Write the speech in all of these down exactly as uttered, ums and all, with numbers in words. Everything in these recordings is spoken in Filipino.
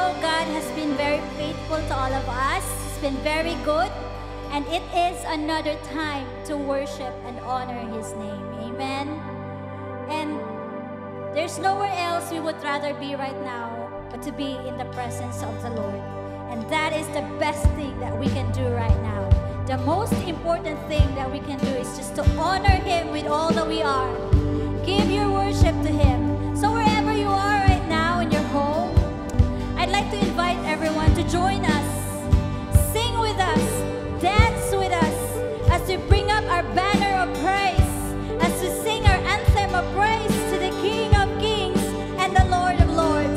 know God has been very faithful to all of us. He's been very good. And it is another time to worship and honor His name. Amen. And there's nowhere else we would rather be right now but to be in the presence of the Lord. And that is the best thing that we can do right now. The most important thing that we can do is just to honor Him with all that we are. Give your worship to Him. So wherever you are right now in your home, I'd like to invite everyone to join us. Sing with us. Dance with us as we bring up our banner of praise, as we sing our anthem of praise to the King of Kings and the Lord of Lords.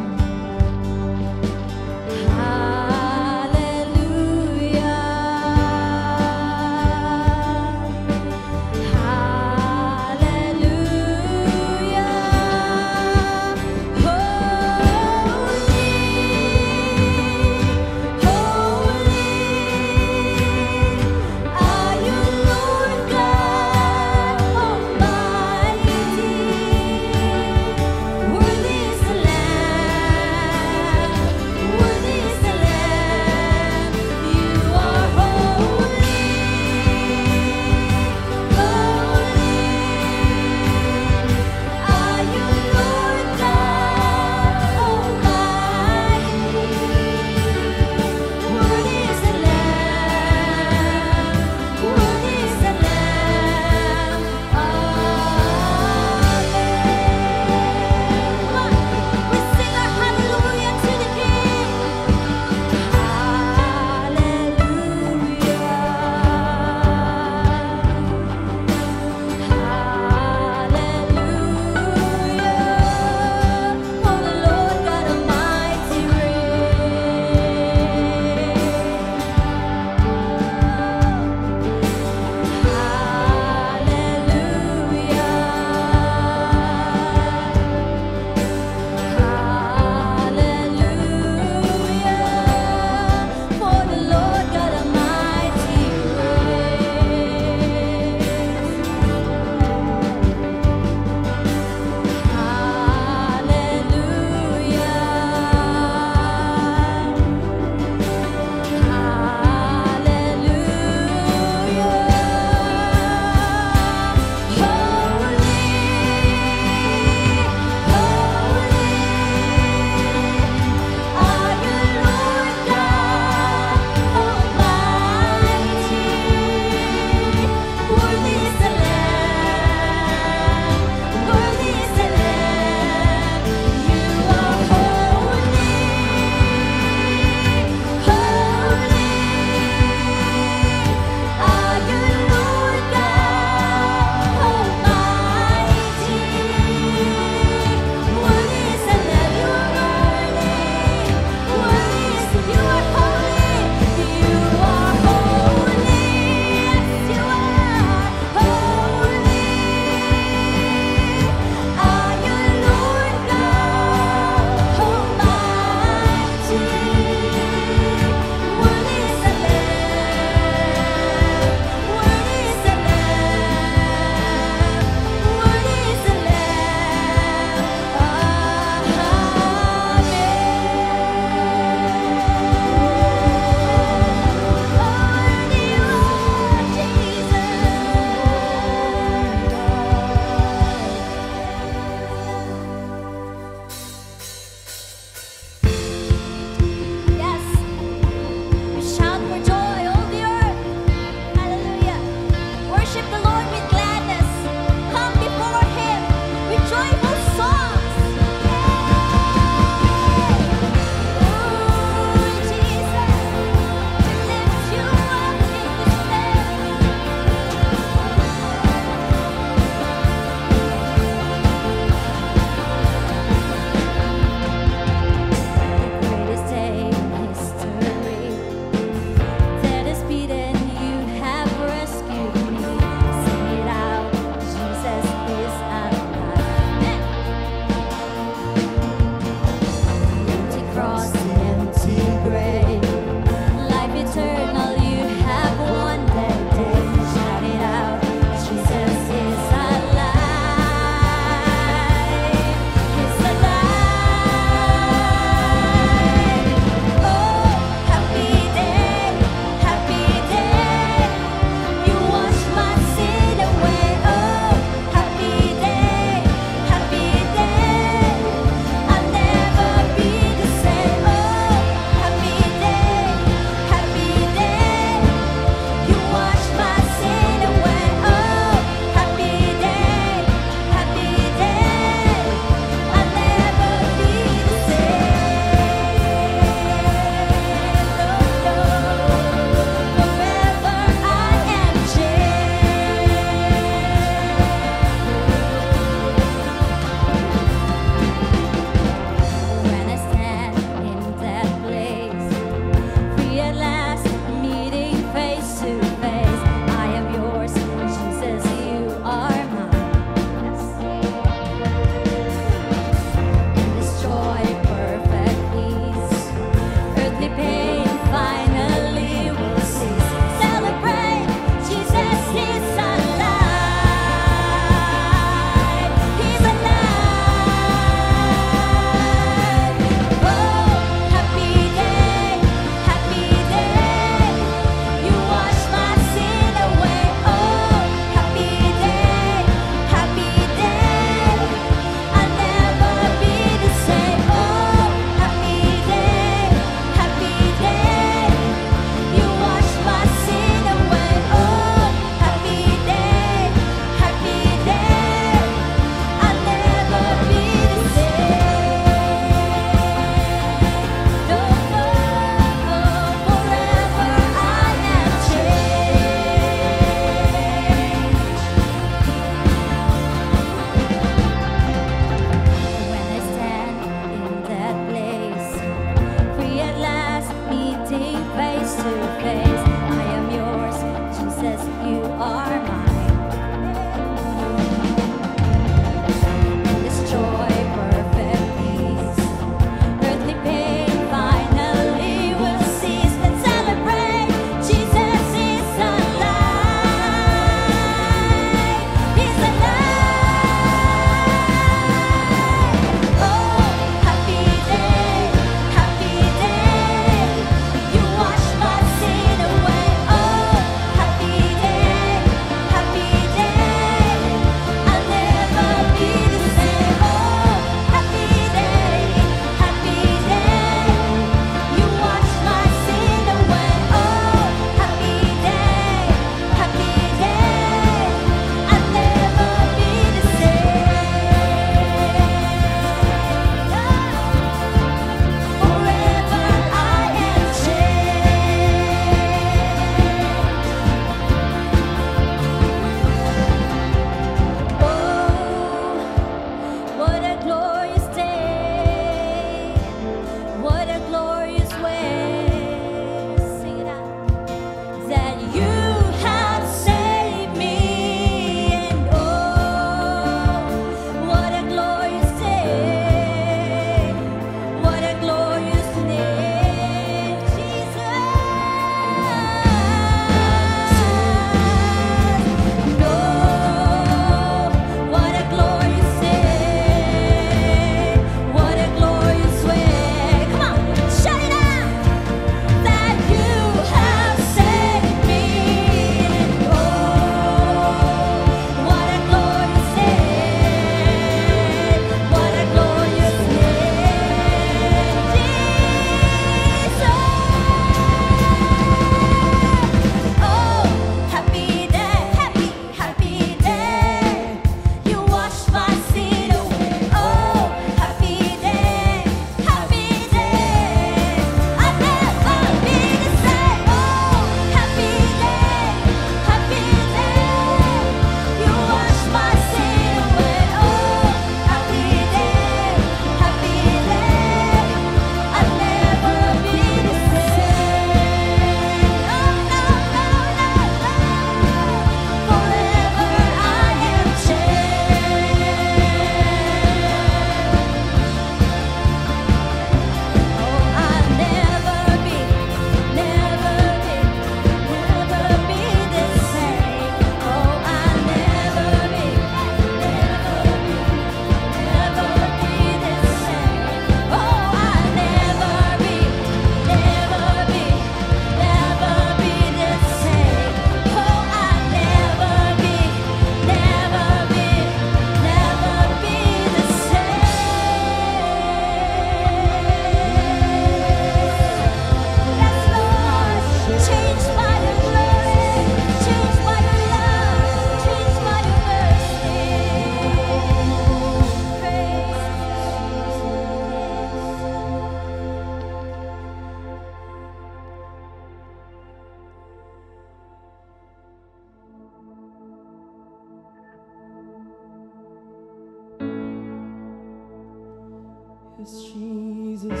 Yes, Jesus.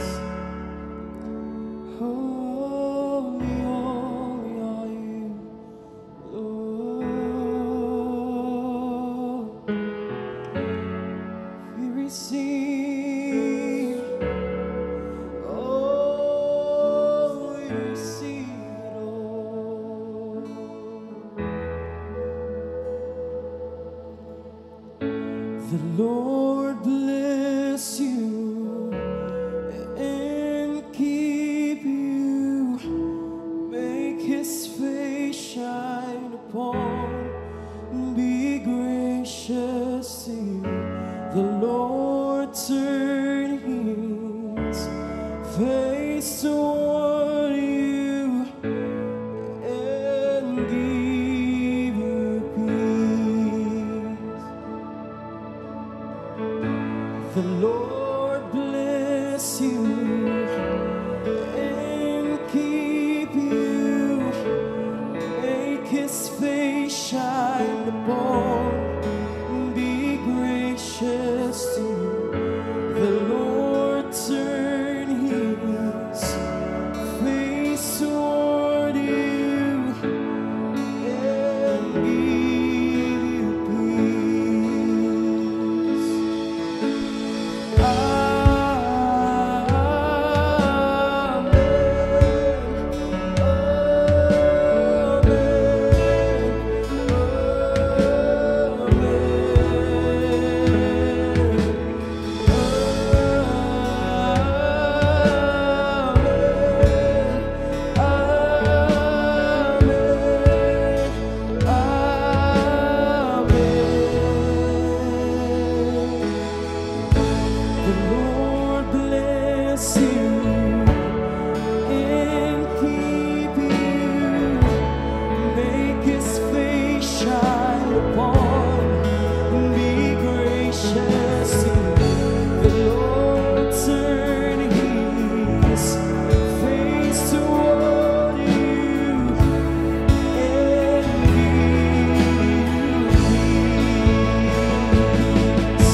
Holy, holy are you, Lord. We receive, oh, we receive it all. The Lord bless you and keep you, make his face shine upon, be gracious to you. The Lord turn his face toward you and give you peace. The Lord bless you and keep you, make his face shine upon, be gracious to you. The Lord turn his face toward you and give you peace. The Lord bless you and keep you, make his face shine upon, be gracious to you. The Lord turn his face toward you and give you peace.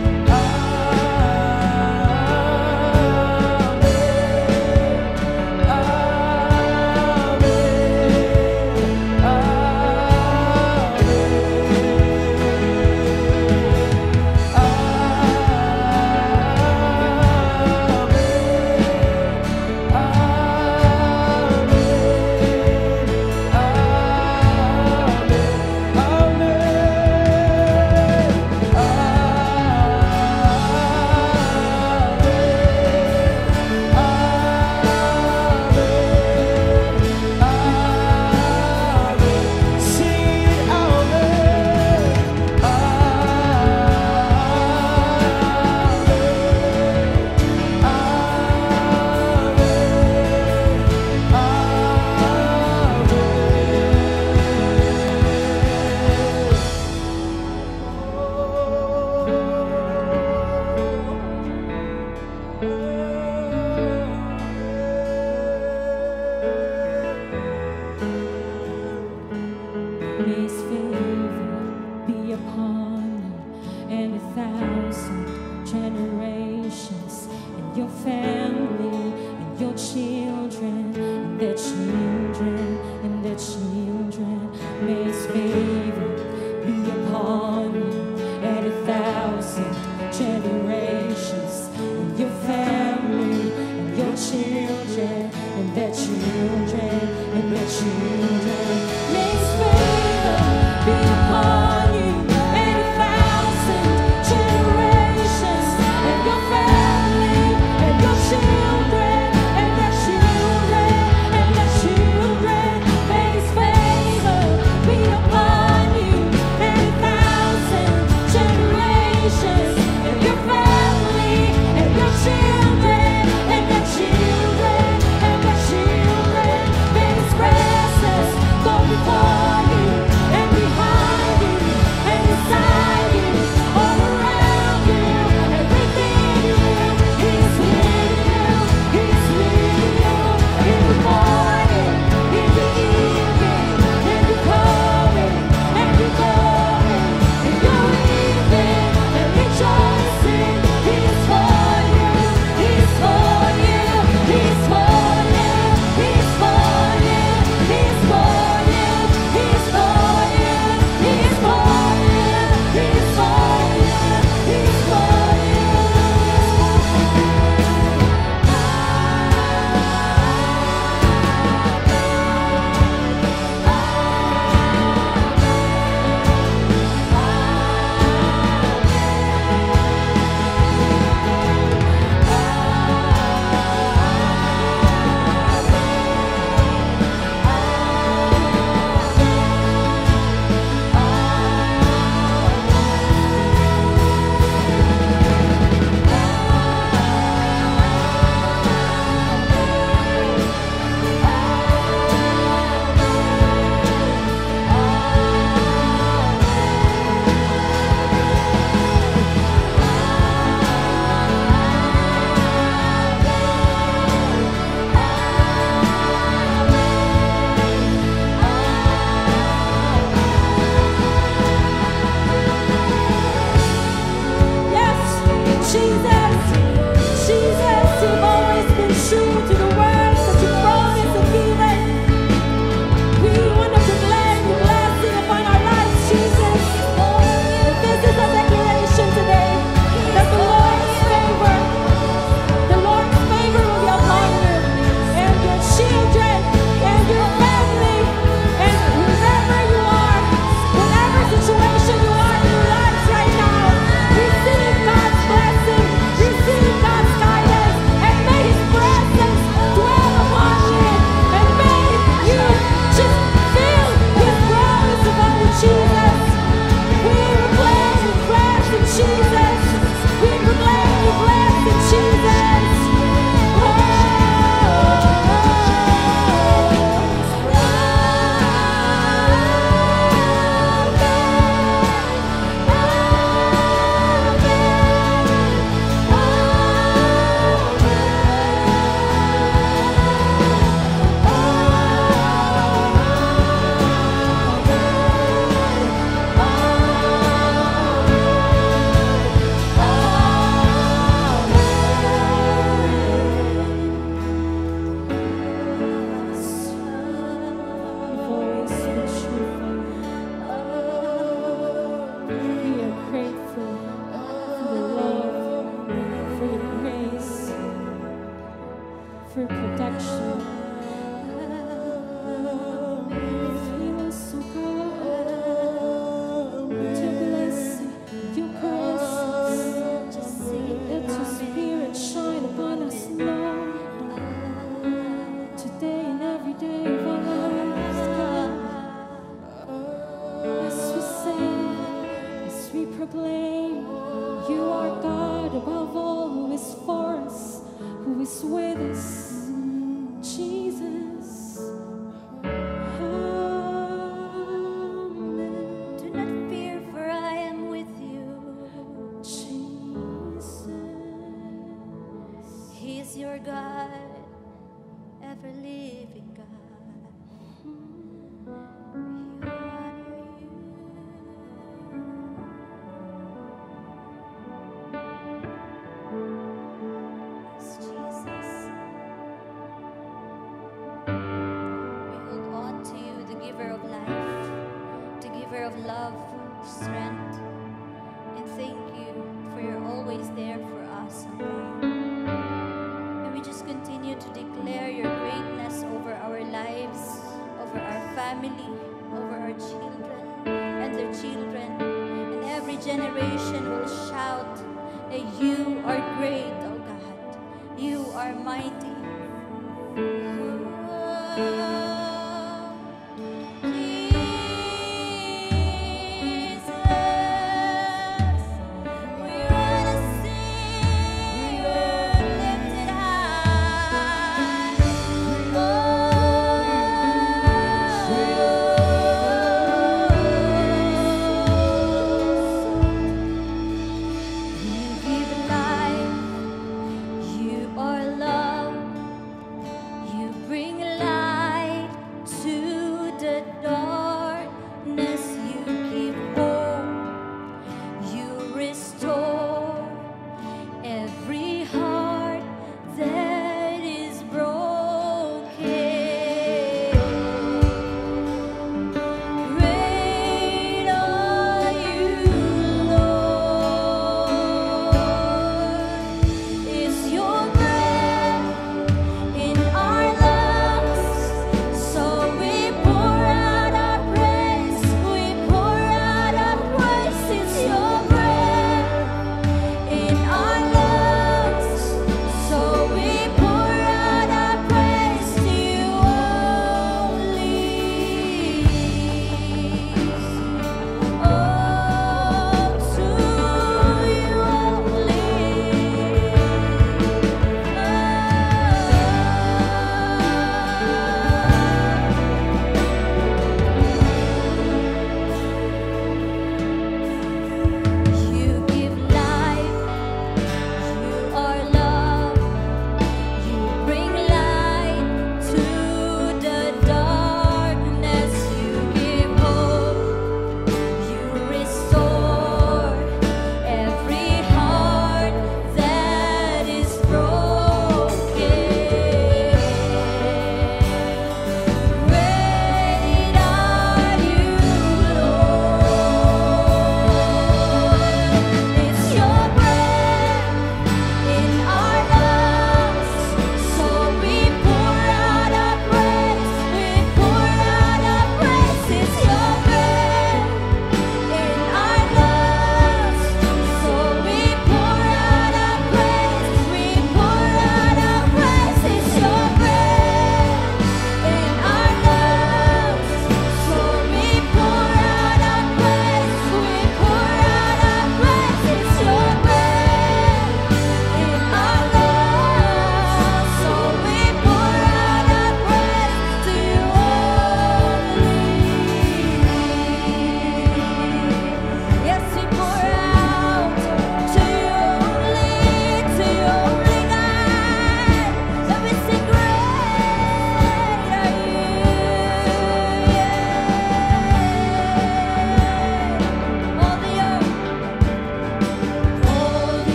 May his favor be upon you and a thousand generations, and your family, and your children, and their children, and their children. May his favor be upon you and a thousand generations, and your family, and your children, and their children, and their children. May his favor be upon you and a thousand generations, and your family, and your children, and their children, and their children. May his favor your God, ever living God. We honor you. Yes, Jesus. We hold on to you, the giver of life, the giver of love, strength, and thank you for you're always there for us, oh God. And we just continue to declare your greatness over our lives, over our family, over our children and their children. And every generation will shout that you are great, oh God. You are mighty. You are love.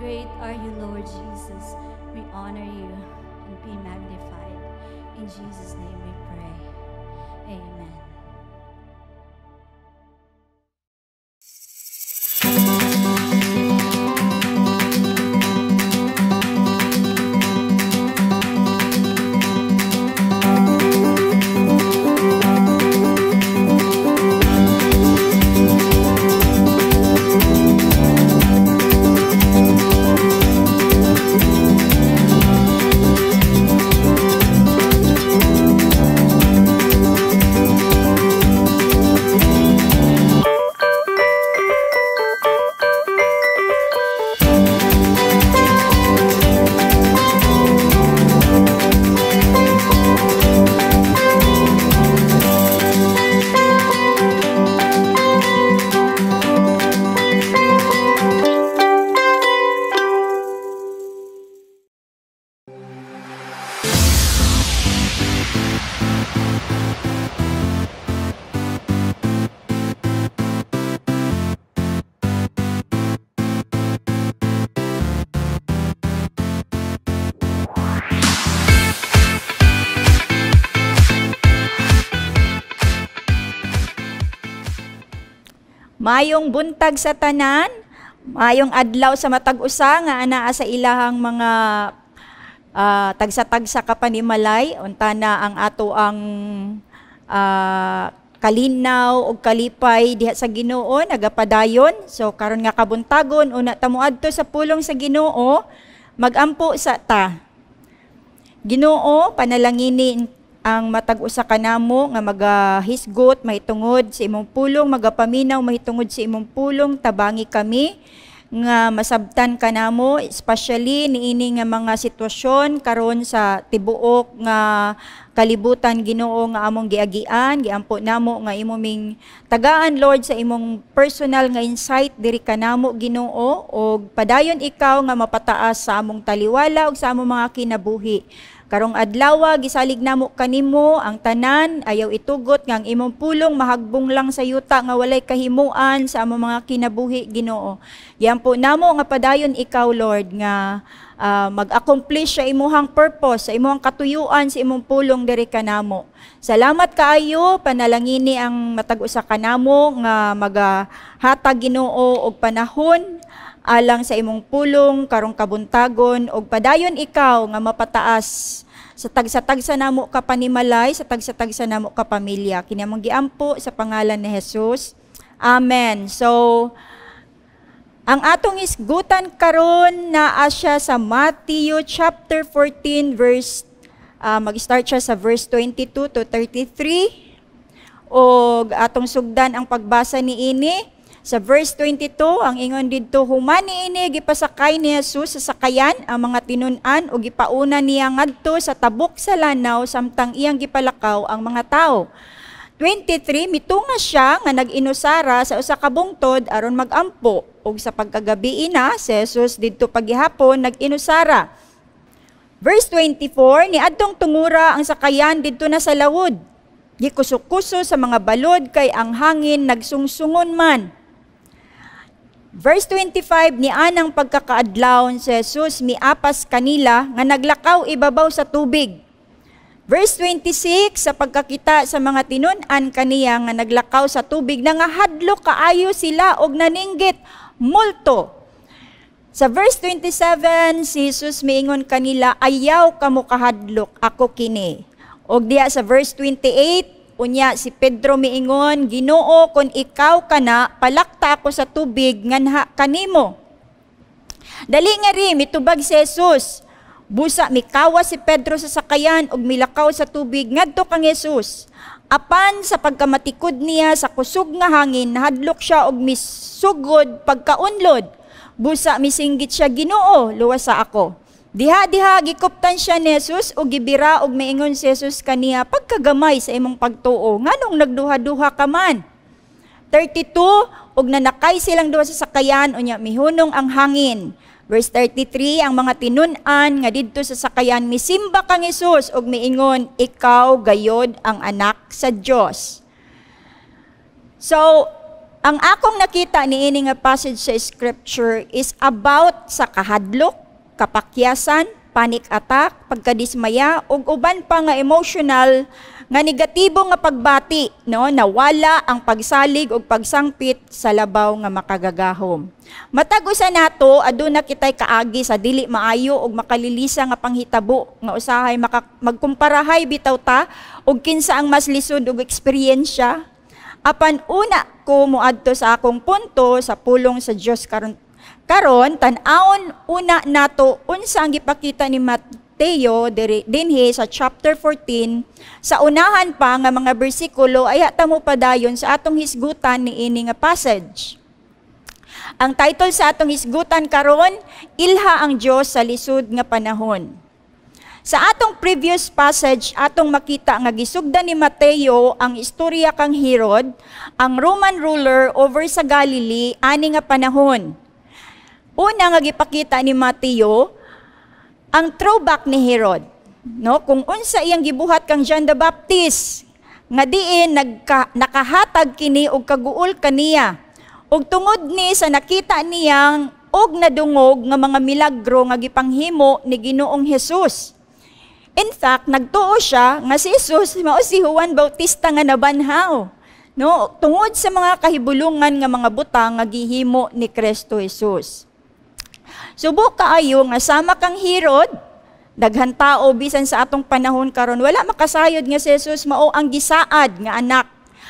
Great are you, Lord Jesus. We honor you and be magnified. In Jesus' name we pray. Amen. Mayong buntag sa tanan, mayong adlaw sa matag usa nga anaa sa ilahang mga uh, tagsa-tagsa kapanimalay, unta na ang ato ang uh, kalinaw ug kalipay diha sa Ginoo nagapadayon. So karon nga kabuntagon una ta moadto sa pulong sa Ginoo, magampo sa ta. Ginoo, panalangini ang matag-usa kanamo nga magahisgot mahitungod sa imong pulong, magapaminaw mahitungod sa imong pulong, tabangi kami nga masabtan kanamo, especially niini nga mga sitwasyon karon sa tibuok nga kalibutan Ginoo nga among giagian, giampo namo nga imo ming tagaan Lord sa imong personal nga insight diri kanamo Ginoo, og padayon ikaw nga mapataas sa among taliwala ug sa among mga kinabuhi. Karong adlaw gisalig namo kanimo ang tanan, ayaw itugot nga ang imong pulong mahagbong lang sa yuta nga walay kahimuan sa among mga kinabuhi Ginoo. Giampo namo nga padayon ikaw Lord nga uh, mag-accomplish sa imuhang purpose, sa imuhang katuyuan sa imong pulong diri kanamo. Salamat kaayo, panalangini ang matag-usa kanamo nga magahatag Ginoo og panahon alang sa imong pulong karong kabuntagon og padayon ikaw nga mapataas sa tagsa-tagsa namo ka panimalay, sa tagsa-tagsa namo ka pamilya. Kini among giampo sa pangalan ni Jesus. Amen. So ang atong isgutan karon naa siya sa Matthew chapter fourteen verse uh, mag-start siya sa verse twenty-two to thirty-three. Og atong sugdan ang pagbasa niini. Sa verse twenty-two, ang ingon didto, humani ini gipasakay ni Jesus sa sakayan ang mga tinun-an o gipauna niya ngadto sa tabok sa lanaw samtang iyang gipalakaw ang mga tao. twenty-three, mitunga siya nga nag-inusara sa usa ka bungtod aron magampo ug sa pagkagabi ina si Jesus didto paghihapon nag-inusara. Verse twenty-four, niadtong tungura ang sakayan didto na sa lawod. Gikuso-kuso sa mga balod kay ang hangin nagsungsungon man. Verse twenty-five, ni anang pagkakaadlawon si Jesus miapas kanila nga naglakaw ibabaw sa tubig. Verse twenty-six, sa pagkakita sa mga tinun-an kaniya nga naglakaw sa tubig, nangahadlok kaayo sila og naninggit multo. Sa verse twenty-seven, si Jesus miingon kanila, ayaw kamo kahadlok, ako kini. Og diya sa verse twenty-eight, unya si Pedro miingon, Ginoo kun ikaw kana, palakta ako sa tubig nganha kanimo. Dali nga ri mitubag si Jesus. Busa mikawa si Pedro sa sakayan ug milakaw sa tubig ngadto kang Jesus. Apan sa pagkamatikod niya sa kusog nga hangin, nahadlok siya og misugod pagkaunlod. Busa misinggit siya, Ginoo, luwas sa ako. Diha-diha gikuptan siya ni Jesus ug gibira ug miingon si Jesus kaniya, pagkagamay sa imong pagtuo, nganong nagduha-duha ka man? thirty-two, ug nanakay silang duha sa sakayan unya mihunong ang hangin. Verse thirty-three, ang mga tinun-an nga didto sa sakayan misimba kang Jesus ug miingon, ikaw gayod ang anak sa Dios. So ang akong nakita ni ini nga passage sa scripture is about sa kahadlok, kapakyasan, panic attack, pagkadismaya, ug uban pa nga emotional nga negatibo nga pagbati, no, nawala ang pagsalig ug pagsangpit sa labaw nga makagagahom. Matag usa nato aduna kitay kaagi sa dili maayo ug makalilisa nga panghitabo nga usahay maka, magkumparahay bitaw ta ug kinsa ang mas lisod ug eksperyensya. Apan una ko moadto sa akong punto sa pulong sa Dios karon karon tan-awon una nato unsa ang gipakita ni Mateo dinhi sa chapter fourteen sa unahan pa nga mga bersikulo ay hata mo padayon sa atong hisgutan ni ini nga passage. Ang title sa atong hisgutan karon, Ilha ang Dios sa lisod nga panahon. Sa atong previous passage, atong makita nga gisugdan ni Mateo ang istorya kang Herod, ang Roman ruler over sa Galilee ani nga panahon. Una nga gipakita ni Mateo ang throwback ni Herod, no? Kung unsa iyang gibuhat kang John the Baptist, nga diin nagka, nakahatag kini og kaguol kaniya. Ug tungod ni sa nakita niyang og nadungog nga mga milagro nga gipanghimo ni Ginoong Hesus. In fact, nagtuo siya nga si Jesus mao si Juan Bautista nga nabanhaw, no? Tungod sa mga kahibulungan nga mga butang nga gihimo ni Kristo Jesus. Subok kaayo nga sama kang Herod, daghan tao bisan sa atong panahon karon wala makasayod nga si Jesus mao ang gisaad nga anak.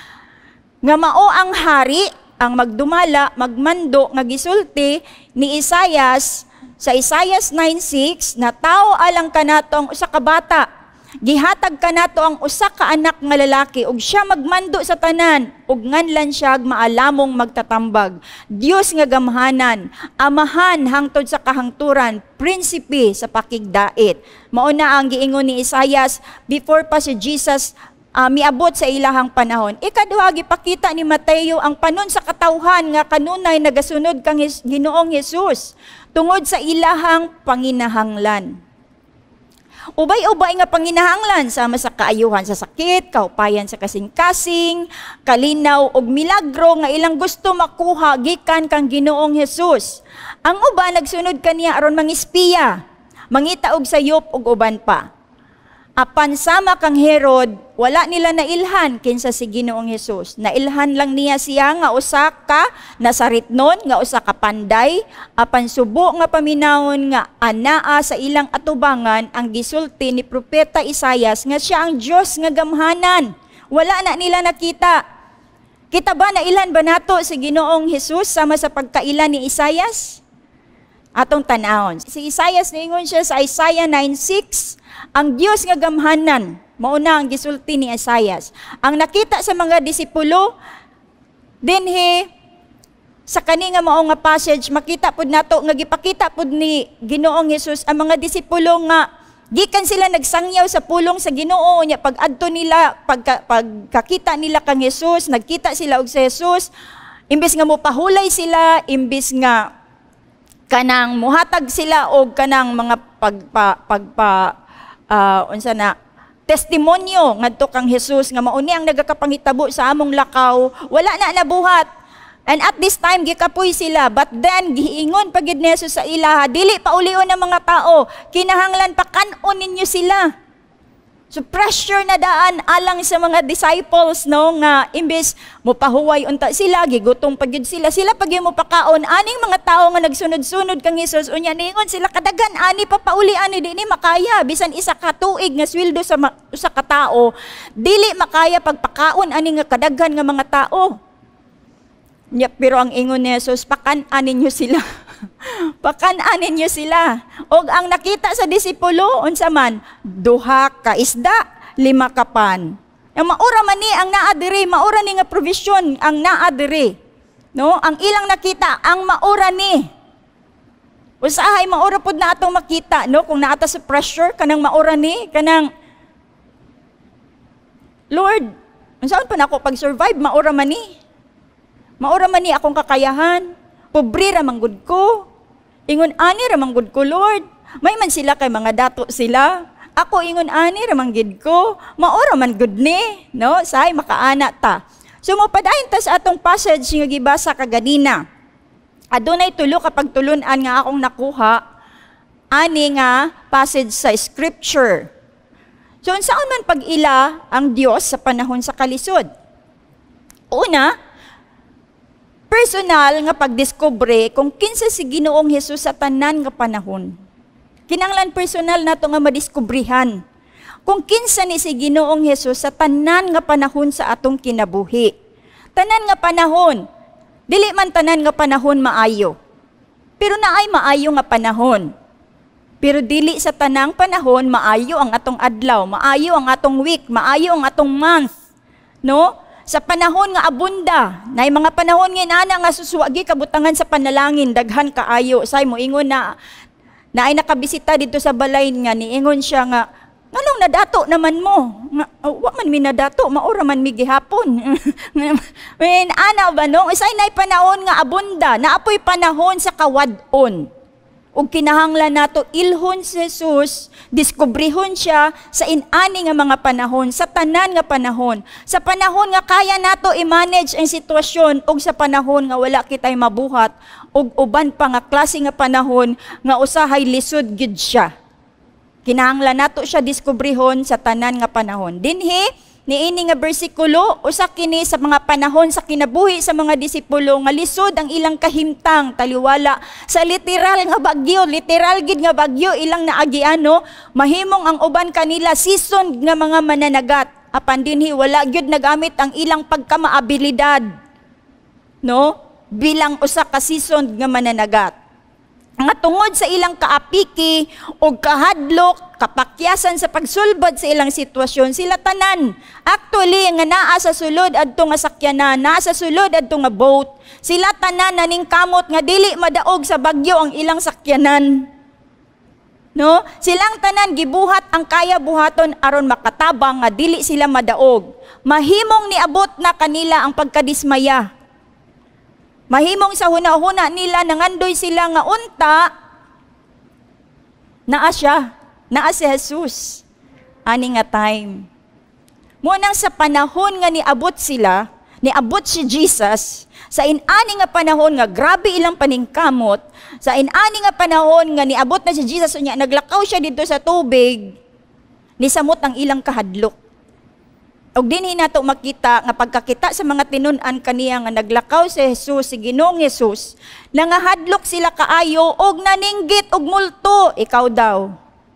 Nga mao ang hari, ang magdumala, magmando nga gisulti ni Isaias sa Isaias nine six, na tao alang kanato ang usa ka bata, gihatag kanato ang usa ka anak nga lalaki, ug siya magmando sa tanan, ug nganlan siya maalamong magtatambag. Dios nga gamhanan, amahan hangtod sa kahangturan, prinsipe sa pakigdait. Mao na ang giingon ni Isaias before pa si Jesus uh, miabot sa ilahang panahon. Ikaduha, gipakita ni Mateo ang panon sa katawhan nga kanunay nagasunod kang Ginoong Hesus tungod sa ilahang panginahanglan. Ubay-ubay nga panginahanglan sama sa kaayuhan sa sakit, kaupayan sa kasing-kasing, kalinaw og milagro nga ilang gusto makuha gikan kang Ginoong Hesus. Ang uban nagsunod kaniya aron mangispiya, mangita og sayop ug uban pa. Apan sama kang Herod, wala nila nailhan kinsa si Ginoong Hesus. Nailhan lang niya siya nga usa ka nasaritnon, nga usa ka panday, apan subo nga paminawon nga anaa sa ilang atubangan ang gisulti ni propeta Isaias nga siya ang Dios nga gamhanan. Wala na nila nakita. Kita ba nailhan ba nato si Ginoong Hesus sama sa pagkailan ni Isaias? Atong tanawon. Si Isaias niingon siya sa Isaiah nine six, ang Dios nga gamhanan, mauna ang gisulti ni Isaias. Ang nakita sa mga disipulo, dinhi sa kani nga mao nga passage, makita pud nato nga gipakita pud ni Ginoong Hesus ang mga disipulo nga gikan sila nagsangyaw sa pulong sa Ginoo nya pag-adto nila, pagka, pagkakita nila kang Hesus, nagkita sila og si Hesus, imbes nga mopahulay sila, imbes nga kanang muhatag sila og kanang mga pagpa pagpa uh, unsa na testimonyo ngadto kang Hesus nga mao ni ang nagakapangitabo sa among lakaw, wala na nabuhat. And at this time gikapoy sila, but then giingon pagid ni Hesus sa ilaha, dili pa ulion ang mga tao, kinahanglan pa kan-on ninyo sila. So pressure na daan alang sa mga disciples, no, nga imbes mopahuway unta sila, gigutom pagid sila, sila pagid mo pakaon aning mga tao nga nagsunod-sunod kang Hesus, unya niingon sila kadagan ani pa pauli ani di ni makaya bisan isa ka tuig nga sweldo sa usa ka tao, dili makaya pagpakaon ani nga kadagan nga mga tao. Nya pero ang ingon ni Hesus, pakan-anin niyo sila. Pakan-anin niyo sila. Og ang nakita sa disipulo unsa man, duha ka isda, lima ka pan. Ang maura man ni ang naa diri, maura ni nga provision ang naa diri. No, ang ilang nakita ang maura ni. Usahay maura pud na atong makita, no, kung naata sa pressure kanang maura ni, kanang Lord, unsaon pa nako pag-survive maura man ni? Maura man ni akong kakayahan. Pobre ra manggod ko. Ingon ani ra manggod ko, Lord. May man sila kay mga dato sila. Ako ingon ani ra manggid ko. Maura man gud ni, no? Say makaana ta. So mopadayon ta sa atong passage nga gibasa kaganina. Adunay tulo kapag tulunan nga akong nakuha ani nga passage sa scripture. So unsaon man pag-ila ang Dios sa panahon sa kalisod? Una, personal nga pagdiskubre kung kinsa si Ginoong Hesus sa tanan nga panahon. Kinanglan personal nato nga madiskubrihan kung kinsa ni si Ginoong Hesus sa tanan nga panahon sa atong kinabuhi. Tanan nga panahon, dili man tanan nga panahon maayo. Pero naay maayo nga panahon. Pero dili sa tanang panahon maayo ang atong adlaw, maayo ang atong week, maayo ang atong month. No? Sa panahon nga abunda, naay mga panahon nga inana nga suswagi kabutangan sa panalangin, daghan kaayo. Say mo ingon na naay nakabisita dito sa balay nga niingon siya nga nganong nadato naman mo? Nga, oh, wa man mi nadato, maura man mi gihapon. Men ana ba no? Isay nay panahon nga abunda, naapoy panahon sa kawadon. Ug kinahanglan nato ilhon si Jesus, diskubrihon siya sa inani nga mga panahon, sa tanan nga panahon. Sa panahon nga kaya nato i-manage ang sitwasyon ug sa panahon nga wala kitay mabuhat ug uban pa nga klase nga panahon nga usahay lisod gid siya. Kinahanglan nato siya diskubrihon sa tanan nga panahon. Dinhi niini nga bersikulo usa kini sa mga panahon sa kinabuhi sa mga disipulo nga lisod ang ilang kahimtang taliwala sa literal nga bagyo, literal gid nga bagyo ilang naagiano, mahimong ang uban kanila season nga mga mananagat. Apan dinhi wala gyud nagamit ang ilang pagkamaabilidad, no? Bilang usa ka season nga mananagat. Nga tungod sa ilang kaapiki o kahadlok, kapakyasan sa pagsulbad sa ilang sitwasyon, sila tanan. Actually, nga naa sa sulod adto nga sakyanan, naa sa sulod adto nga boat, sila tanan naning kamot nga dili madaog sa bagyo ang ilang sakyanan. No? Silang tanan gibuhat ang kaya buhaton aron makatabang nga dili sila madaog. Mahimong niabot na kanila ang pagkadismaya. Mahimong sa huna-huna nila nangandoy sila nga unta naa siya, naa si Jesus. Ani nga time. Munang sa panahon nga niabot sila, niabot si Jesus, sa inani nga panahon nga grabe ilang paningkamot, sa inani nga panahon nga niabot na si Jesus unya naglakaw siya dito sa tubig, nisamot ang ilang kahadlok. Og dinhi nato makita nga pagkakita sa mga tinun-an kaniya nga naglakaw si Jesus, si Ginoong Jesus, nangahadlok sila kaayo og naninggit og multo, ikaw daw.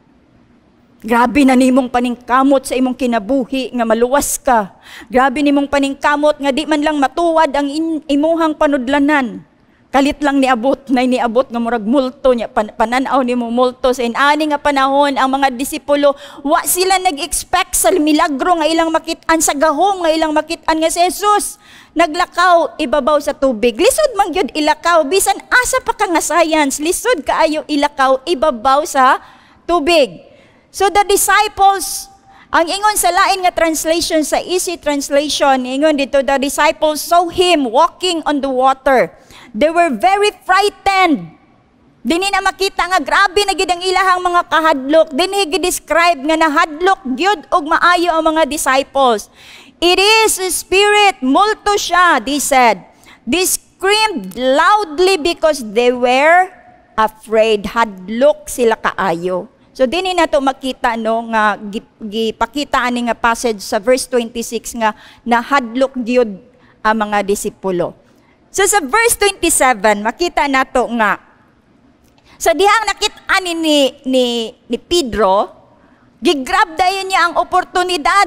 Grabe na nimong paningkamot sa imong kinabuhi nga maluwas ka. Grabe nimong paningkamot nga di man lang matuwad ang in, imuhang panudlanan. Kalit lang niabot, na niabot nga murag multo niya, pan, pananaw ni mo multo. Sa inani nga panahon, ang mga disipulo, wa sila nag-expect sa milagro nga ilang makitaan, sa gahom nga ilang makitaan nga si Jesus. Naglakaw, ibabaw sa tubig. Lisod man gyud ilakaw, bisan asa pa ka nga science, lisod kaayo ilakaw, ibabaw sa tubig. So the disciples, ang ingon sa lain nga translation, sa easy translation, ingon dito, the disciples saw him walking on the water. They were very frightened. Dini na makita nga grabe na gid ang ilahang mga kahadlok. Dini gi-describe nga nahadlok gyud og maayo ang mga disciples. It is a spirit, multo siya, they said. They screamed loudly because they were afraid. Hadlok sila kaayo. So dini nato makita no nga gipakita ani nga passage sa verse twenty-six nga nahadlok gyud ang mga disipulo. So sa verse twenty-seven, makita nato nga, sa dihang nakita ni, ni, ni Pedro, gigrab dayon niya ang oportunidad.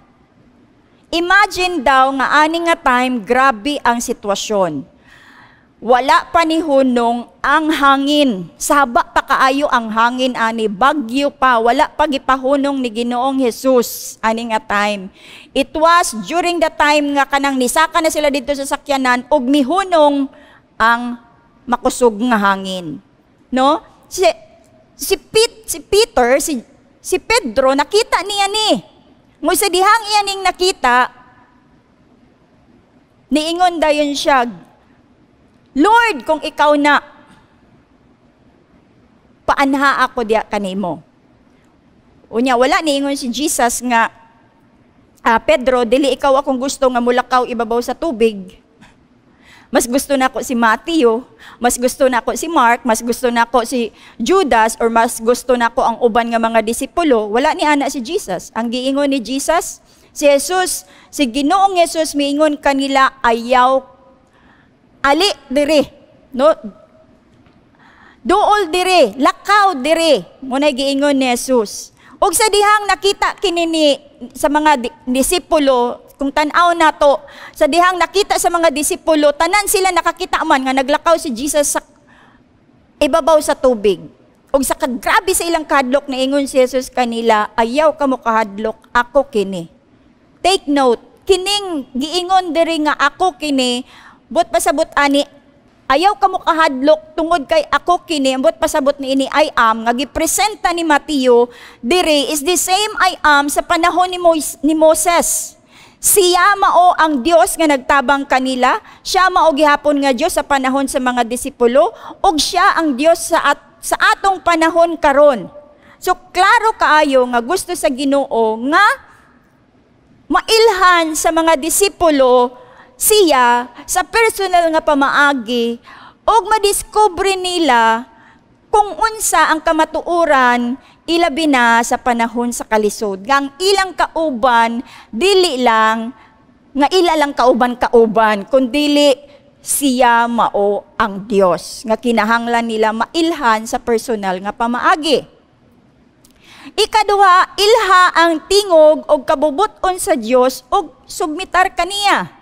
Imagine daw nga ani nga time, grabe ang sitwasyon. Wala pa ni hunong ang hangin. Saba pa kaayo ang hangin ani, bagyo pa, wala pa gipahunong ni Ginoong Jesus ani nga time. It was during the time nga kanang nisaka na sila dito sa sakyanan ug mihunong ang makusog nga hangin. No? Si si, Pete, si Peter, si si Pedro nakita niya ni. Mo sa dihang iyaning nakita, niingon dayon siya, Lord, kung ikaw na, paanha ako diya kanimo. Unya, wala niingon si Jesus nga, ah, Pedro, dili ikaw akong gusto nga mulakaw ibabaw sa tubig. Mas gusto na ako si Matthew, mas gusto na ako si Mark, mas gusto na ako si Judas, or mas gusto na ako ang uban nga mga disipulo. Wala ni ana si Jesus. Ang giingon ni Jesus, si Jesus, si Ginoong Jesus, miingon kanila, ayaw, ali dire, no? Duol dire, lakaw dire, muna giingon ni Jesus. Og sa dihang nakita kinini sa mga di- disipulo, kung tan-aw nato, sa dihang nakita sa mga disipulo, tanan sila nakakita man nga naglakaw si Jesus sa ibabaw sa tubig. Og sa kagrabe sa ilang kahadlok na ingon si Jesus kanila, ayaw kamo kahadlok, ako kini. Take note, kining giingon diri nga ako kini, but pasabot ani, ayaw kamo kahadlok tungod kay ako kini, but pasabot ni ini I am, nga gipresenta ni Mateo, diri is the same I am sa panahon ni, Mo- ni Moses. Siya mao ang Dios nga nagtabang kanila, siya mao gihapon nga Dios sa panahon sa mga disipulo, ug siya ang Dios sa at, sa atong panahon karon. So klaro kaayo nga gusto sa Ginoo nga mailhan sa mga disipulo siya sa personal nga pamaagi ug madiskubre nila kung unsa ang kamatuoran ilabi na sa panahon sa kalisod. Nga ilang kauban, dili lang, nga ila lang kauban-kauban, kundili siya mao ang Dios. Nga kinahanglan nila mailhan sa personal nga pamaagi. Ikaduha, ilha ang tingog o kabubuton sa Dios o submitar kaniya.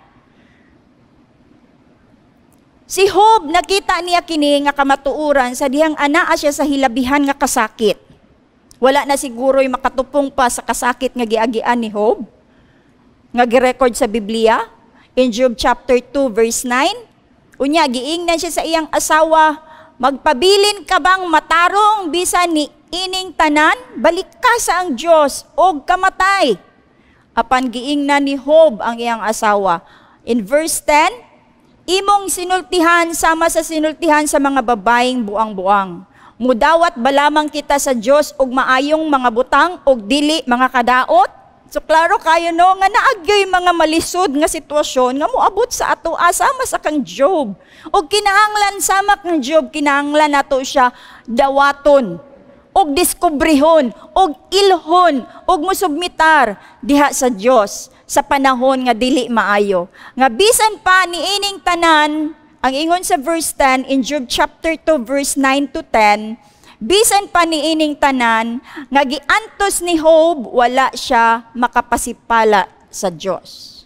Si Job, nakita niya kini nga kamatuoran sa dihang anaa siya sa hilabihan nga kasakit. Wala na siguro'y makatupong pa sa kasakit nga giagian ni Job, nga girecord sa Biblia, in Job chapter two verse nine. Unya, giingnan siya sa iyang asawa, magpabilin ka bang matarong bisan ni ining tanan? Balik ka sa ang Diyos og kamatay. Apan giingnan ni Job ang iyang asawa. In verse ten, imong sinultihan sama sa sinultihan sa mga babaeng buang-buang. Mudawat ba lamang kita sa Dios og maayong mga butang og dili mga kadaot? So klaro kayo no nga naagyoy mga malisod nga sitwasyon nga moabot sa ato sama sa kang Job. Og kinahanglan sama kang Job, kinahanglan nato siya dawaton og diskubrihon og ilhon og musubmitar diha sa Dios sa panahon nga dili maayo. Nga bisan pa ni ining tanan, ang ingon sa verse ten in Job chapter two verse nine to ten, bisan pa ni ining tanan, nga giantos ni Job, wala siya makapasipala sa Dios.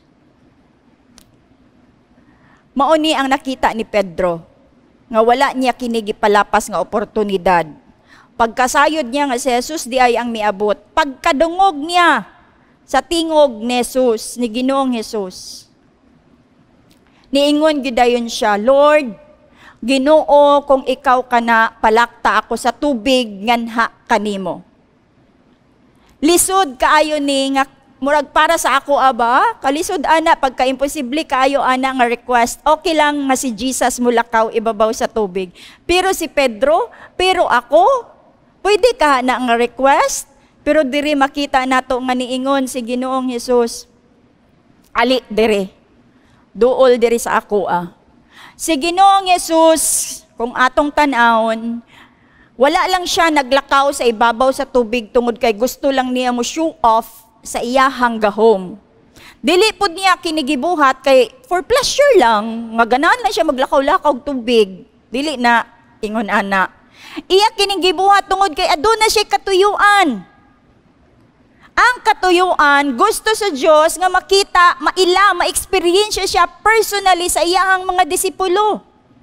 Mao ni ang nakita ni Pedro, nga wala niya kinigipalapas nga oportunidad. Pagkasayod niya nga si Jesus di ay ang miabot. Pagkadungog niya sa tingog ni Jesus, ni Ginoong Jesus, niingon gidayon siya, Lord, Ginoo, kung ikaw ka na, palakta ako sa tubig nganha kanimo. Lisod kaayo ni nga murag para sa ako aba, kalisod ana pagka-imposible kaayo ana nga request. Okay lang nga si Jesus mulakaw ibabaw sa tubig. Pero si Pedro, pero ako, pwede ka na nga request? Pero diri makita nato nga niingon si Ginoong Jesus, ali diri. Duol diri sa ako ah. Si Ginoong Jesus, kung atong tan-awon, wala lang siya naglakaw sa ibabaw sa tubig tungod kay gusto lang niya mo show off sa iyahang gahom. Dili pud niya kinigibuhat kay for pleasure lang, nga ganahan lang siya maglakaw-lakaw tubig. Dili na ingon ana. Iya kinigibuhat tungod kay aduna siya katuyuan. Ang katuyuan, gusto sa Diyos nga makita, maila, ma-experience siya personally sa iyahang mga disipulo.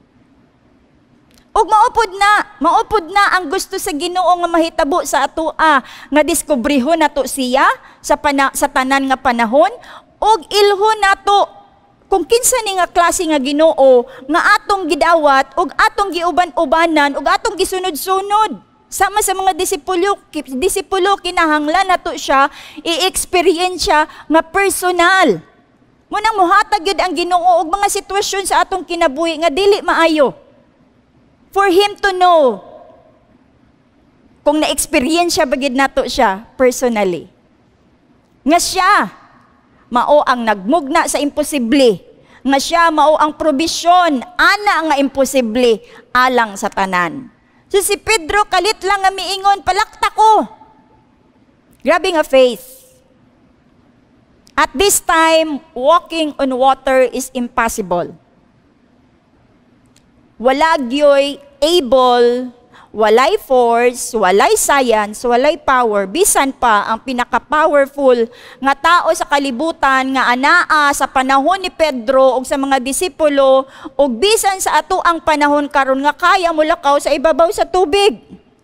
Ug maupod na, maupod na ang gusto sa Ginoo nga mahitabo sa atoa, nga diskubrihon nato siya sa, pana, sa tanan nga panahon, ug ilhon nato kung kinsa ni nga klase nga Ginoo nga atong gidawat, ug atong giuban-ubanan, ug atong gisunod-sunod. Sama sa mga disipulo, disipulo kinahanglan nato siya i-experience siya nga personal. Munang muhatag yun ang Ginoo og mga sitwasyon sa atong kinabuhi nga dili maayo. For him to know kung na-experience siya bagid nato siya personally. Nga siya mao ang nagmugna sa imposible, nga siya mao ang probisyon ana nga imposible alang sa tanan. So si Pedro kalit lang nga miingon, palakta ko. Grabe nga faith. At this time, walking on water is impossible. Wala gyoy able, walay force, walay science, walay power, bisan pa ang pinaka-powerful nga tao sa kalibutan nga anaa sa panahon ni Pedro ug sa mga disipulo ug bisan sa ato ang panahon karon nga kaya mulakaw sa ibabaw sa tubig.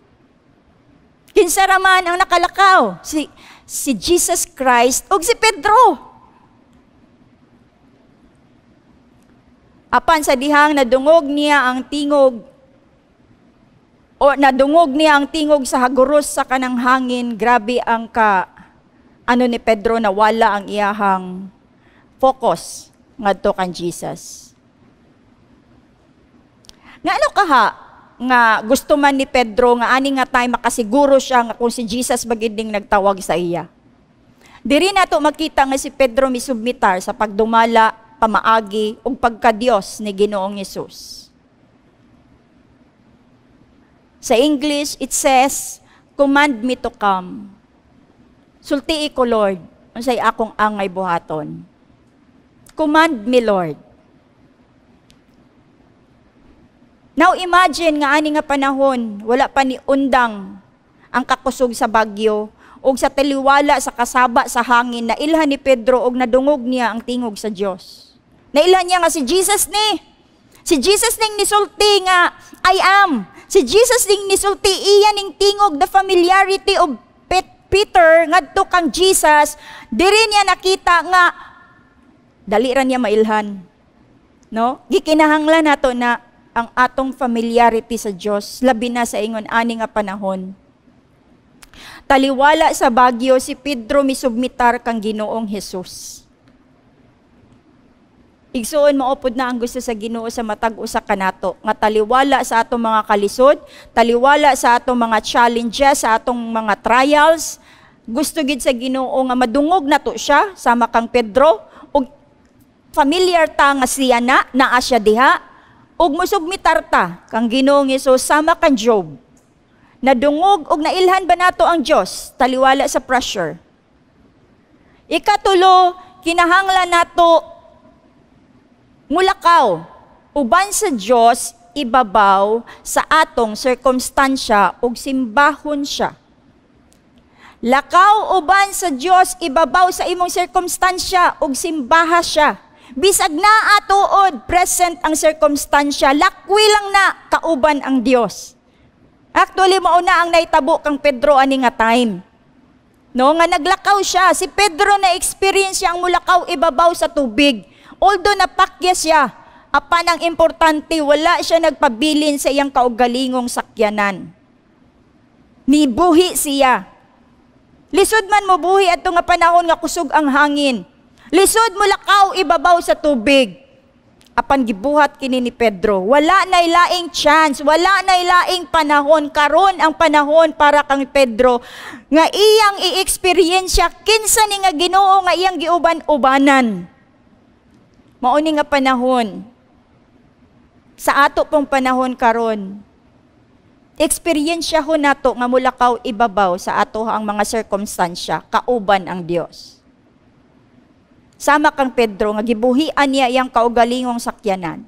Kinsa ra man ang nakalakaw? Si si Jesus Christ ug si Pedro. Apan sa dihang nadungog niya ang tingog o nadungog niya ang tingog sa haguros sa kanang hangin, grabe ang ka ano ni Pedro na wala ang iyahang focus ngadto kan Jesus. Nga ano kaha nga gusto man ni Pedro nga ani nga tay makasiguro siya nga kung si Jesus bagiding nagtawag sa iya. Diri nato makita nga si Pedro misubmitar sa pagdumala, pamaagi ug pagka-Dios ni Ginoong Hesus. Sa English, it says, command me to come. Sultii ko, Lord, unsay akong angay buhaton. Command me, Lord. Now imagine nga ani nga panahon, wala pa ni undang ang kakusog sa bagyo, ug sa taliwala sa kasaba sa hangin, nailhan ni Pedro ug nadungog niya ang tingog sa Dios. Nailhan niya nga si Jesus ni. Si Jesus ning nisulti nga, I am. Si Jesus ning nisulti iya ning tingog, the familiarity of Peter ngadto kang Jesus, diri niya nakita nga dali ra niya mailhan. No? Gikinahanglan nato na ang atong familiarity sa Dios labi na sa ingon ani nga panahon. Taliwala sa bagyo si Pedro misubmitar kang Ginoong Hesus. Igsuon maupod na ang gusto sa Ginoo sa matag usa kanato nga taliwala sa atong mga kalisod, taliwala sa atong mga challenges, sa atong mga trials. Gusto gid sa Ginoo nga madungog nato siya sama kang Pedro ug familiar ta nga siya na naa siya diha ug musubmitar ta kang Ginoong Hesus sama kang Job. Nadungog ug nailhan ba nato ang Dios taliwala sa pressure. Ikatulo, kinahanglan nato mulakaw uban sa Dios ibabaw sa atong sirkumstansya ug simbahon siya. Lakaw uban sa Dios ibabaw sa imong sirkumstansya ug simbaha siya. Bisag na atuod present ang sirkumstansya, lakwi lang na kauban ang Dios. Actually mao na ang naitabo kang Pedro ani nga time. No nga naglakaw siya, si Pedro na experience siya ang mulakaw ibabaw sa tubig. Although napakya siya, apan ang importante, wala siya nagpabilin sa iyang kaugalingong sakyanan. Nibuhi siya. Lisod man mo buhi ato nga panahon nga kusog ang hangin. Lisod mo lakaw ibabaw sa tubig. Apan gibuhat kini ni Pedro. Wala na ilaing chance, wala na ilaing panahon. Karon ang panahon para kang Pedro nga iyang i-experience siya kinsa ni nga Ginoo nga iyang giuban-ubanan. Mauni nga panahon, sa ato pong panahon karon, eksperyensya ho nato nga mulakaw ibabaw sa ato ang mga sirkumstansya, kauban ang Dios. Sama kang Pedro, nga gibuhian niya iyang kaugalingong sakyanan.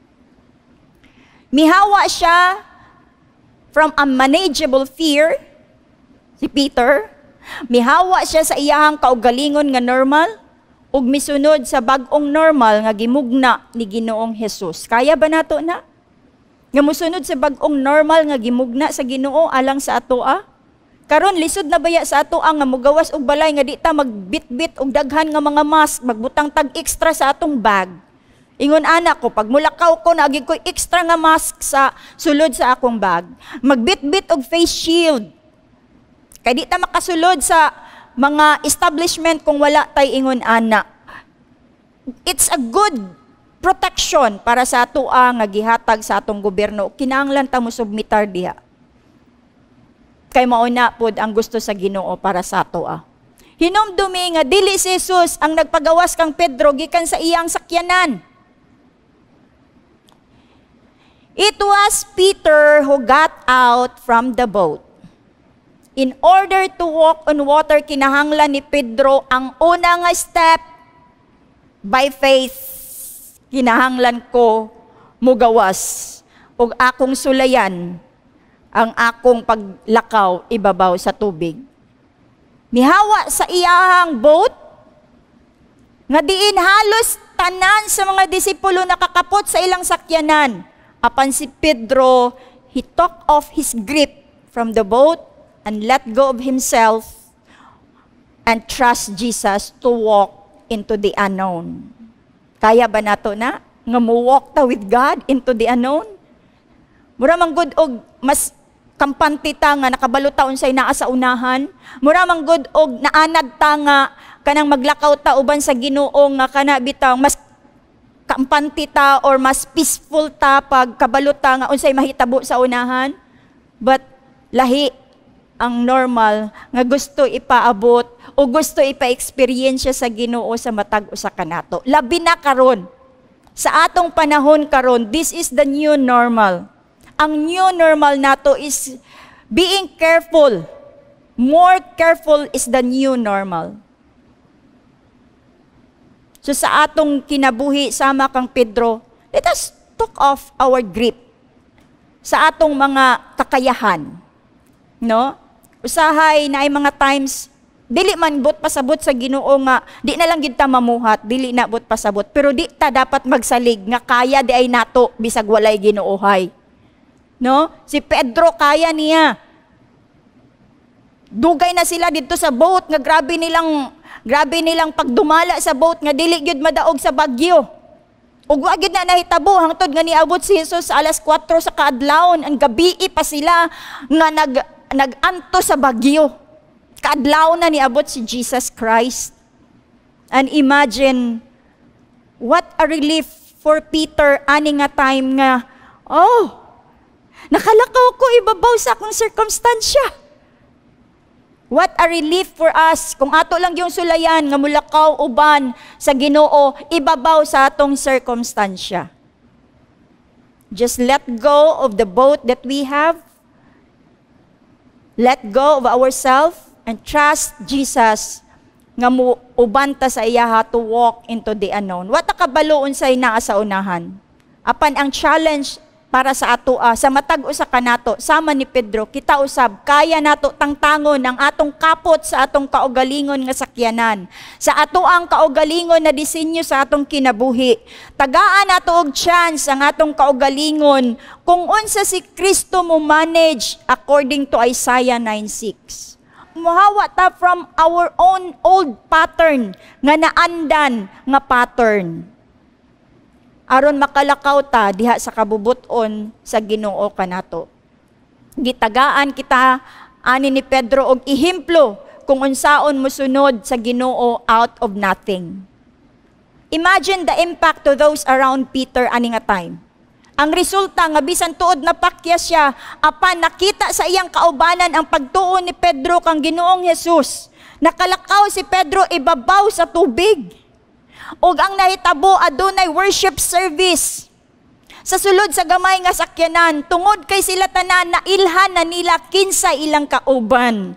Mihawa siya from unmanageable fear, si Peter, mihawa siya sa iyang kaugalingon nga normal, ug misunod sa bag-ong normal nga gimugna ni Ginoong Hesus. Kaya ba nato na? Nga musunod sa bag-ong normal nga gimugna sa Ginoo alang sa ato ah? Karon lisod na baya sa ato ang nga mugawas og balay nga di ta magbitbit og daghan nga mga mask, magbutang tag extra sa atong bag. Ingon anak ko, pag mulakaw ko naagig ko extra nga mask sa sulod sa akong bag. Magbitbit og face shield. Kay di ta makasulod sa mga establishment kung wala tay ingon ana. It's a good protection para sa ato nga gihatag sa atong gobyerno. Kinahanglan ta mo submitar diha. Kay mao na pod ang gusto sa Ginoo para sa ato ah. Hinumdumi nga dili si Jesus ang nagpagawas kang Pedro gikan sa iyang sakyanan. It was Peter who got out from the boat. In order to walk on water, kinahanglan ni Pedro ang una nga step by faith. Kinahanglan ko mugawas ug akong sulayan ang akong paglakaw ibabaw sa tubig. Mihawa sa iyahang boat nga diin halos tanan sa mga disipulo nakakapot sa ilang sakyanan. Apan si Pedro, he took off his grip from the boat and let go of himself and trust Jesus to walk into the unknown. Kaya ba nato na nga mo-walk ta with God into the unknown? Mura man gud og mas kampante ta nga nakabalo ta unsay naa sa unahan. Mura man gud og naanad ta nga kanang maglakaw ta uban sa Ginoo nga kana bitaw mas kampante ta or mas peaceful ta pag kabalo ta nga unsay mahitabo sa unahan. But lahi ang normal nga gusto ipaabot o gusto ipa-experience sa Ginoo sa matag usa kanato. Labi na karon. Sa atong panahon karon, this is the new normal. Ang new normal nato is being careful. More careful is the new normal. So sa atong kinabuhi sama kang Pedro, let us took off our grip sa atong mga kakayahan. No? Usahay na ay mga times, dili man but pasabot sa Ginoo nga, di na lang gid ta mamuhat, dili na but pasabot. Pero di ta dapat magsalig nga kaya di ay nato bisag walay Ginoohay. No? Si Pedro kaya niya. Dugay na sila dito sa boat nga grabe nilang grabe nilang pagdumala sa boat nga dili gyud madaog sa bagyo. Ug wa gyud na nahitabo hangtod nga niabot si Jesus sa alas kwatro sa kaadlawon, ang gabi pa sila nga nag nag-anto sa bagyo. Kaadlaw na niabot si Jesus Christ. And imagine, what a relief for Peter ani nga time nga, oh, nakalakaw ko ibabaw sa akong circumstansya. What a relief for us kung ato lang yung sulayan nga mulakaw uban sa Ginoo ibabaw sa atong circumstansya. Just let go of the boat that we have. Let go of ourselves and trust Jesus nga mo ubanta sa iyaha to walk into the unknown. What kabalo unsay naa sa unahan. Apan ang challenge para sa ato uh, sa matag usa kanato sama ni Pedro, kita usab kaya nato tangtangon ang atong kapot sa atong kaugalingon nga sakyanan, sa ato ang kaugalingon na disenyo sa atong kinabuhi. Tagaan nato og chance ang atong kaugalingon kung unsa si Kristo mo manage according to Isaiah nine six. Muhawa ta from our own old pattern nga naandan nga pattern. Aron makalakaw ta diha sa kabubuton sa Ginoo kanato. Gitagaan kita ani ni Pedro og ihemplo kung unsaon mosunod sa Ginoo out of nothing. Imagine the impact to those around Peter ani nga time. Ang resulta nga bisan tuod napakya siya apan nakita sa iyang kaubanan ang pagtuo ni Pedro kang Ginoong Hesus. Nakalakaw si Pedro ibabaw sa tubig. Og ang nahitabo adunay worship service sa sulod sa gamay nga sakyanan tungod kay sila tanan na ilhan na nila kinsa ilang kauban.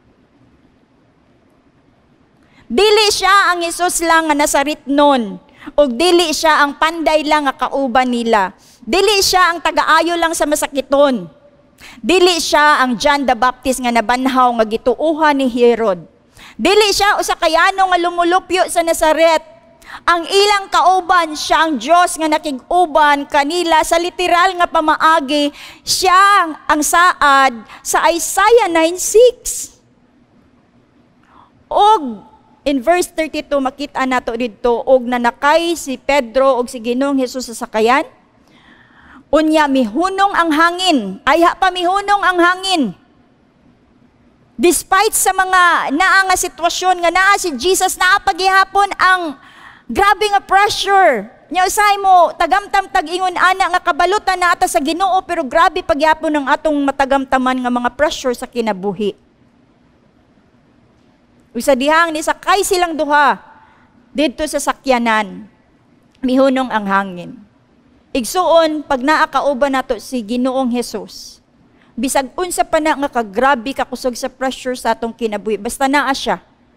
Dili siya ang Hesus lang nga nasaritnon og dili siya ang panday lang nga kauban nila. Dili siya ang tagaayo lang sa masakiton. Dili siya ang John the Baptist nga nabanhaw nga gituuhan ni Herod. Dili siya usa kayano nga lumulupyo sa Nazaret. Ang ilang kauban siya ang Diyos nga nakig-uban kanila sa literal nga pamaagi, siya ang saad sa Isaiah nine six. Og in verse thirty-two makita nato didto og nanakay si Pedro og si Ginoong Hesus sa sakayan. Unya mihunong ang hangin, ayha pa mihunong ang hangin. Despite sa mga naa nga sitwasyon nga naa si Jesus, naa paghihapon ang grabe nga pressure. Nya usay mo tagamtam tag-ingon ana nga kabalutan na ata sa Ginoo pero grabe pagyapon ang atong matagamtaman nga mga pressure sa kinabuhi. Usa dihang ni sakay silang duha didto sa sakyanan. Mihunong ang hangin. Igsuon pag naa kauban nato si Ginoong Hesus. Bisag unsa pa na nga kagrabe ka kusog sa pressure sa atong kinabuhi, basta naa siya.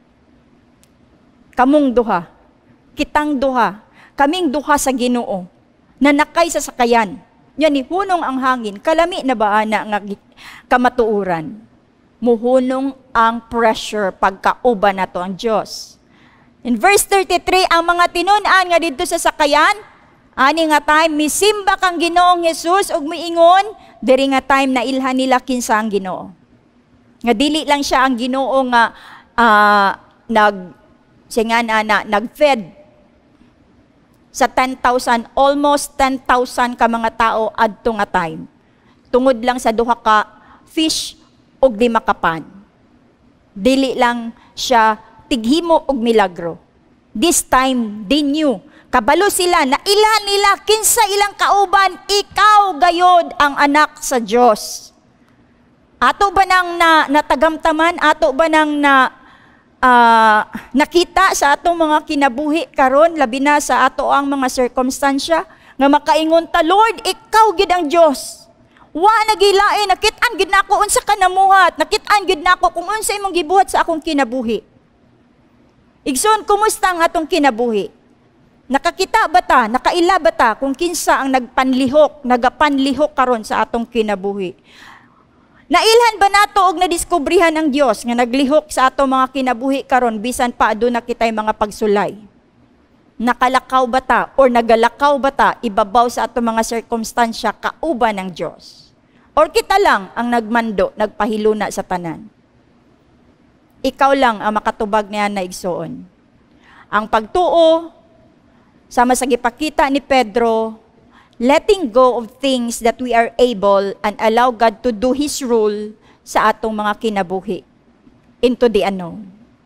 Kamong duha, kitang duha, kaming duha sa Ginoo na nakay sa sakayan. Yan ni hunong ang hangin, kalami na ba ana nga kamatuuran. Muhunong ang pressure pagkauban nato ang Dios. In verse thirty-three, ang mga tinun-an nga didto sa sakayan, ani nga time misimba kang Ginoong Hesus ug miingon, diri nga time na ilhan nila kinsa ang Ginoo. Nga dili lang siya ang Ginoo nga uh, nag singan ana nagfed sa ten thousand, almost ten thousand ka mga tao adto nga time. Tungod lang sa duha ka fish ug lima ka pan. Dili lang siya tighimo og milagro. This time they knew, kabalo sila na ilan nila kinsa ilang kauban, ikaw gayod ang anak sa Dios. Ato ba nang na, natagamtaman, ato ba nang na uh, nakita sa atong mga kinabuhi karon, labi na sa ato ang mga circumstansya nga makaingon ta, Lord, ikaw gid ang Dios. Wa nagilain, nakit-an gid nako unsa ka namuhat, nakit-an gid nako kung unsa imong gibuhat sa akong kinabuhi. Igsoon, kumusta ang atong kinabuhi? Nakakita ba ta, nakaila ba ta kung kinsa ang nagpanlihok, nagapanlihok karon sa atong kinabuhi? Nailhan ba nato og nadiskubrihan ang Dios nga naglihok sa atong mga kinabuhi karon bisan pa aduna kitay mga pagsulay? Nakalakaw ba ta or nagalakaw ba ta ibabaw sa atong mga circumstansya kauban ng Dios? Or kita lang ang nagmando, nagpahiluna sa tanan? Ikaw lang ang makatubag niya na igsoon. Ang pagtuo, sama sa gipakita ni Pedro, letting go of things that we are able and allow God to do His rule sa atong mga kinabuhi into the unknown.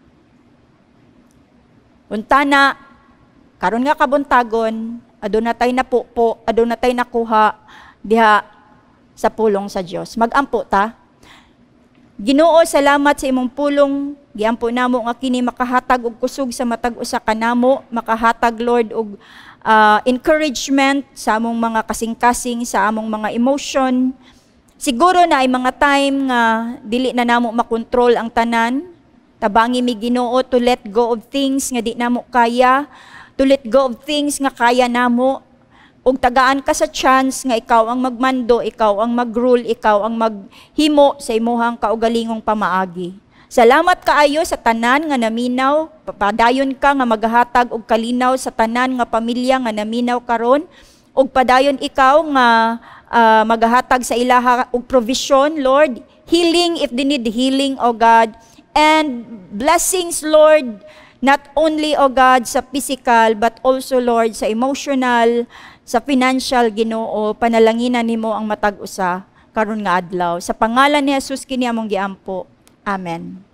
Unta na, karon nga kabuntagon, aduna tay napupo, aduna tay nakuha diha sa pulong sa Dios. Magampo ta. Ginoo, salamat sa imong pulong. Giampo namo nga kini makahatag og kusog sa matag usa ka namo, makahatag Lord og uh, encouragement sa among mga kasing-kasing, sa among mga emotion. Siguro na ay mga time nga dili na namo makontrol ang tanan. Tabangi mi Ginoo to let go of things nga di namo kaya, to let go of things nga kaya namo. Og tagaan ka sa chance nga ikaw ang magmando, ikaw ang mag-rule, ikaw ang maghimo sa imuhang kaugalingong pamaagi. Salamat kaayo sa tanan nga naminaw, padayon ka nga maghatag og kalinaw sa tanan nga pamilya nga naminaw karon, og padayon ikaw nga uh, maghatag sa ilaha og provision, Lord, healing if they need healing, O God, and blessings, Lord, not only, O God, sa physical, but also, Lord, sa emotional, sa financial, Ginoo, panalanginan nimo ang matag usa karon nga adlaw. Sa pangalan ni Jesus kini among giampo. Amen.